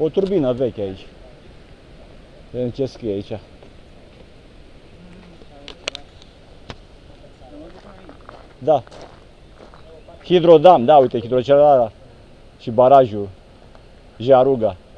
O turbină veche aici. Vedem ce scrie aici. Da. Hidrodam, da, uite, hidrocentrala și barajul Jaruga.